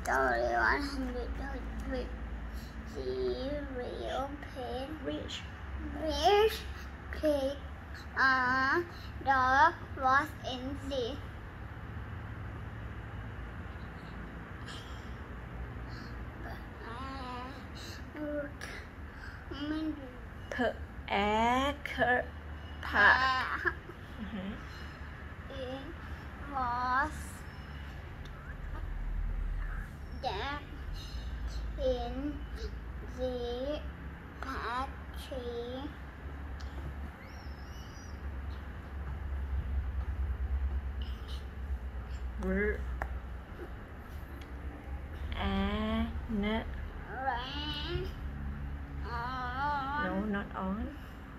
Story 100 cereal pig. Rich. Rich pig. A dog was in the Park. It was that in the factory. Ran on. No, not on.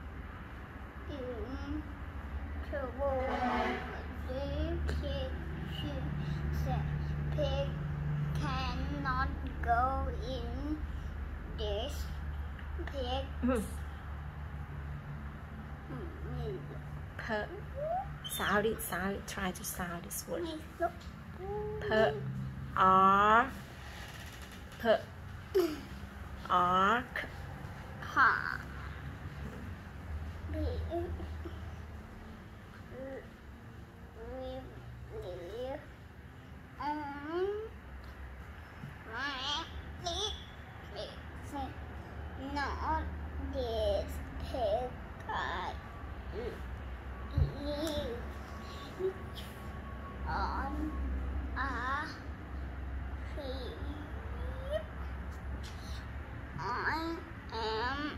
In trouble. The pig said, "Pig cannot go in this pig." Sound it. Try to sound this word. Ark. Ha. Not this pig I live on a sheep. I am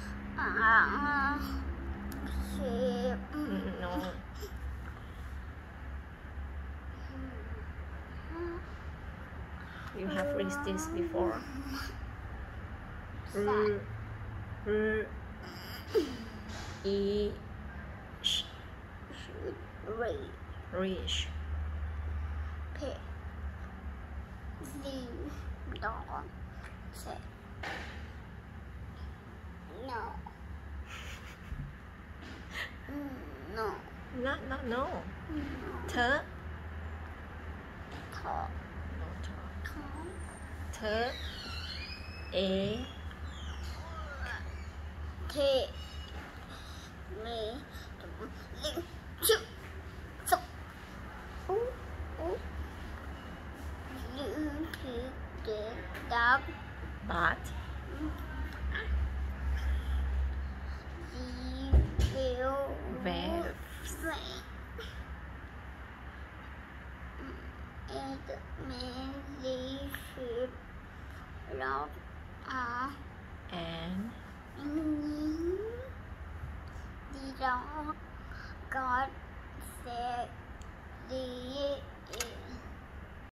a sheep. No. You have read this before. Rich. Pig. The dog said, "No." No. No. Thơ. Thọ. No, Thọ. thơ. A. Thế mẹ linh chụp sọc những cái đáp But. gì will Where. it mainly sheep love And. the dog got sick. The